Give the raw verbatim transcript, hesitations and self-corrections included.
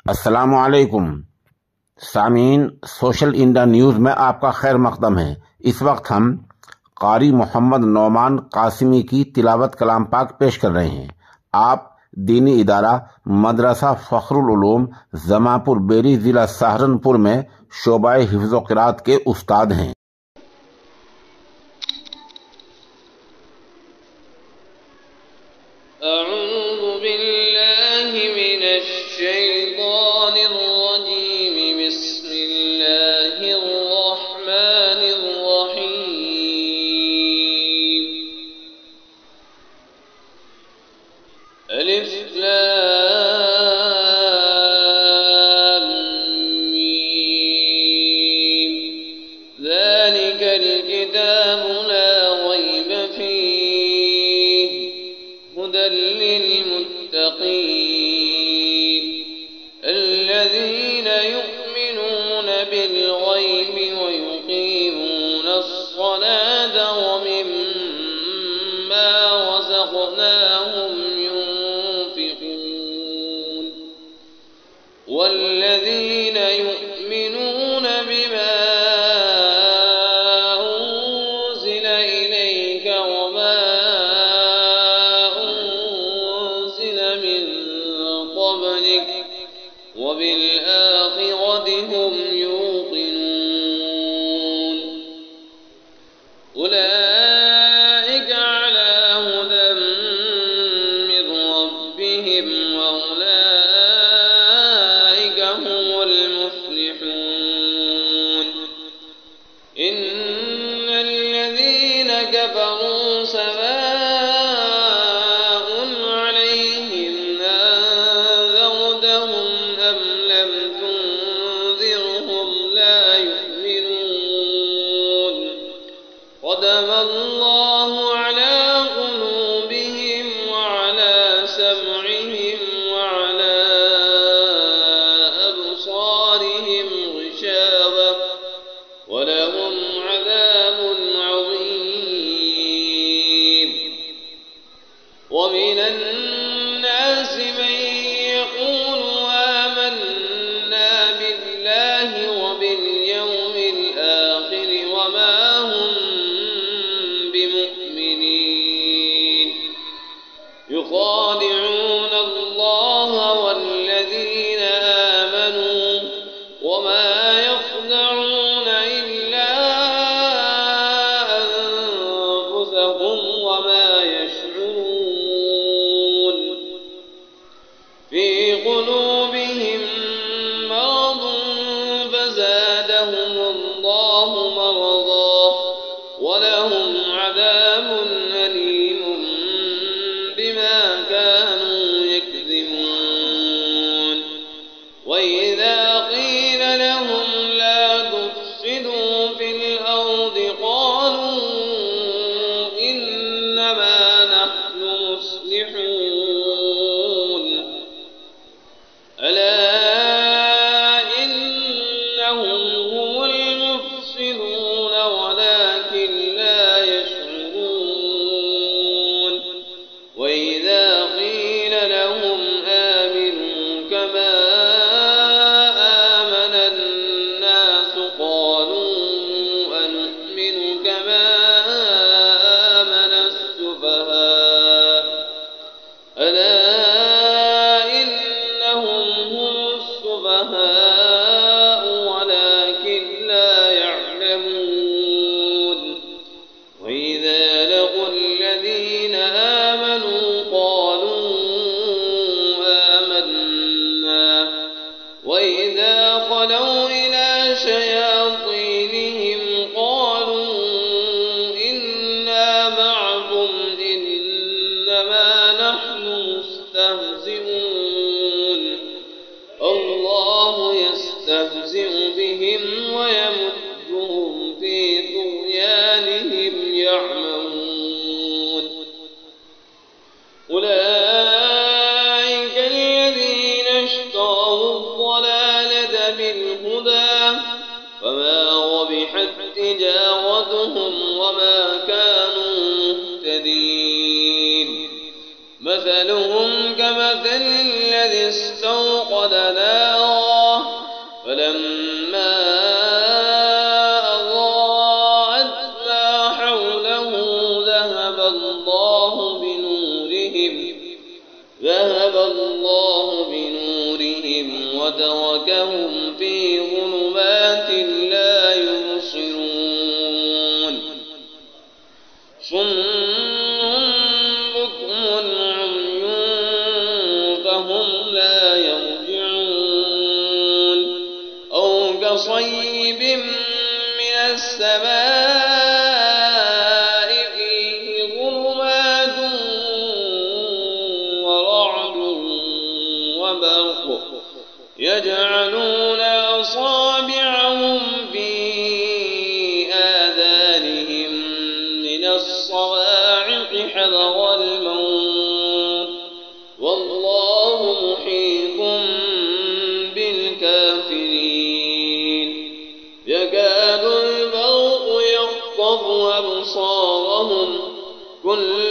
अस्सलामु अलैकुम सामीन, सोशल इंडिया न्यूज़ में आपका खैर मकदम है। इस वक्त हम कारी मोहम्मद नौमान कासिमी की तिलावत कलाम पाक पेश कर रहे हैं। आप दीनी इदारा मदरसा फ़खरुल उलूम जमापुर बेरी जिला सहारनपुर में शोबाए हिफ्ज़ व क़िराअत के उस्ताद हैं। अलिफ लाम मीम ज़ालिकल किताबु ला रैब फ़ीह हुदल लिल मुत्तक़ीन अल्लज़ीना युमिनूना बिल ग़ैबि व युक़ीमूना अस्सलाता व मिम्मा रज़क़नाहुम والذين يؤمنون بما أنزل إليك وما أنزل من قبلك وبالآخرة هم يوقنون أولئك على هدى من ربهم وأولئك هم المفلحون إن الذين كفروا سواء عليهم أنذرتهم أم لم تنذرهم لا يؤمنون ختم الله على قلوبهم وعلى سمعهم وعلى ولهم عذاب عظيم ومن الناس من يقول آمنا بالله وباليوم الآخر وما هم بمؤمنين يخادعون الله والذين آمنوا وما يخدعون إلا أنفسهم وما يشعرون في قلوبهم مرض فزادهم الله مرضا ولهم عذاب أليم بما كانوا يكذبون وإذا قيل لهم لا تفسدوا في الأرض قالوا إنما نحن مصلحون ألا إنهم هم المفسدون ولكن لا يشعرون وإذا قيل لهم آمنوا كما ولكن لا يعلمون وإذا لقوا الذين آمنوا قالوا آمنا وإذا خلوا إلى شياطينهم قالوا إنا معكم إنما نحن مستهزئون الله يستهزئ بهم ويمدهم في طغيانهم يعمهون أولئك الذين اشتروا الضلالة بالهدى فما ربحت تجارتهم وما كانوا مهتدين مثلهم كمثل الذي استوقد نارا فلما أضاءت ما حوله ذهب الله بنورهم ذهب الله بنورهم وتركهم في ظلمات لا يبصرون صم بكم عمي فهم لا يرجعون أو كصيب من السماء فيه ظلمات ورعد وبرق يجعلون أصابعهم في آذانهم من الصواعق حذر الموت والله محيط بالكافرين يكاد البرق يخطف أبصارهم كل